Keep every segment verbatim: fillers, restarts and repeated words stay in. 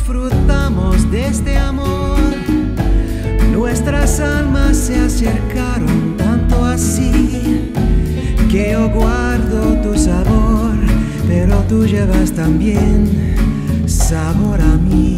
disfrutamos de este amor. Nuestras almas se acercaron tanto así que yo guardo tu sabor, pero tú llevas también sabor a mí.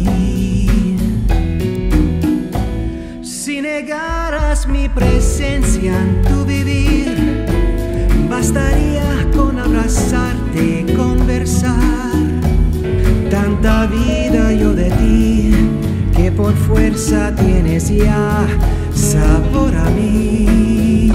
Si negaras mi presencia en tu vivir, bastaría con abrazarte y conversar. Tanta vida yo de ti, que por fuerza tienes ya sabor a mí.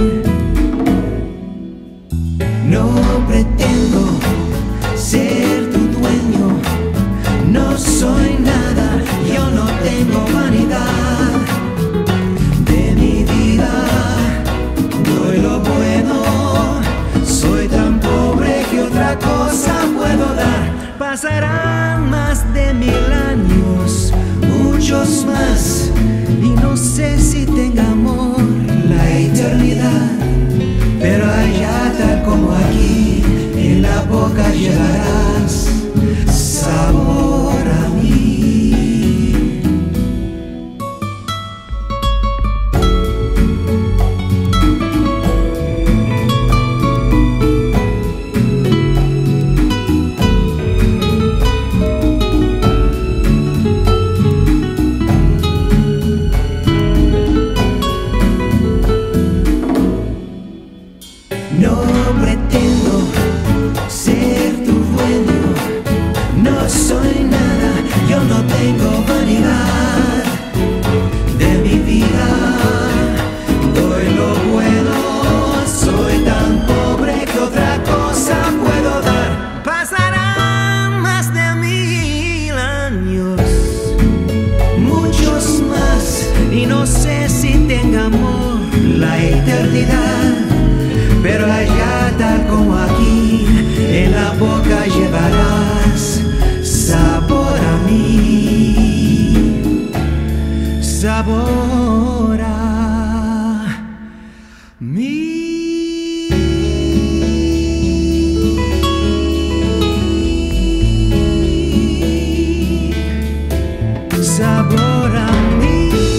No pretendo ser tu dueño, no soy nada, yo no tengo vanidad. De mi vida doy lo bueno, soy tan pobre que otra cosa puedo dar. Pasarán más de mil años, muchos más, y no sé si tengamos la eternidad, pero allá tal como aquí, en la boca llevarás sabor a mí. No pretendo ser tu dueño, no soy nada, yo no tengo vanidad. De mi vida doy lo bueno, soy tan pobre que otra cosa puedo dar. Pasarán más de mil años, muchos más, y no sé si tengamos la eternidad, pero allá tal como aquí, en la boca llevarás sabor a mí, sabor a mí. Sabor a mí.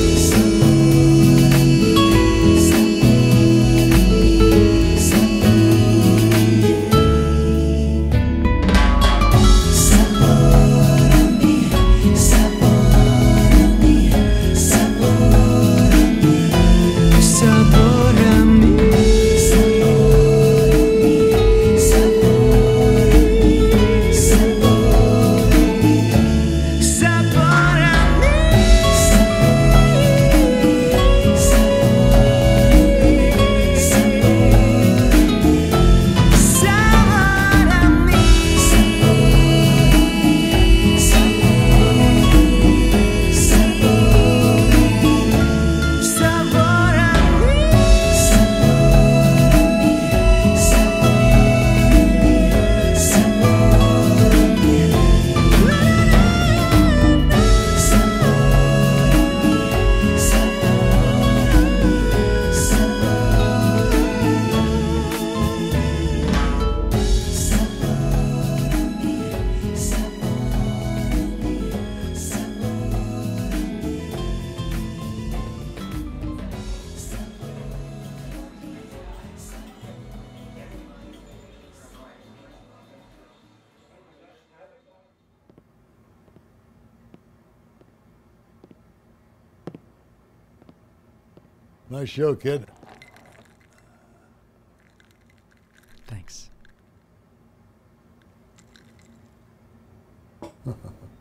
Nice show, kid. Thanks.